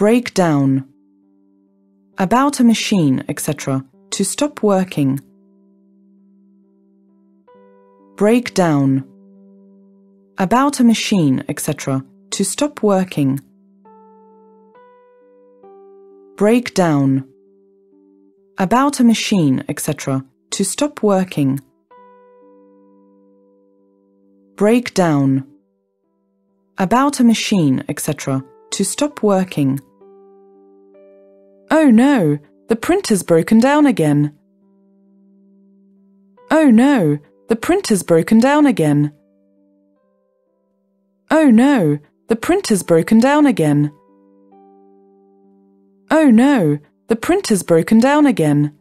break down. About a machine, etc. To stop working. Break down. About a machine, etc. To stop working. Break down. About a machine, etc. To stop working. Break down. About a machine, etc. To stop working. Oh no, the printer's broken down again. Oh no, the printer's broken down again. Oh no, the printer's broken down again. Oh no, the printer's broken down again.